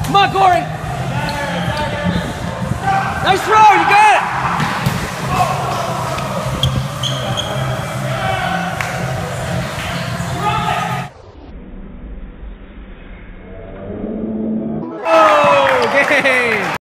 Come on, Corey. Nice throw, you got it. Oh, game.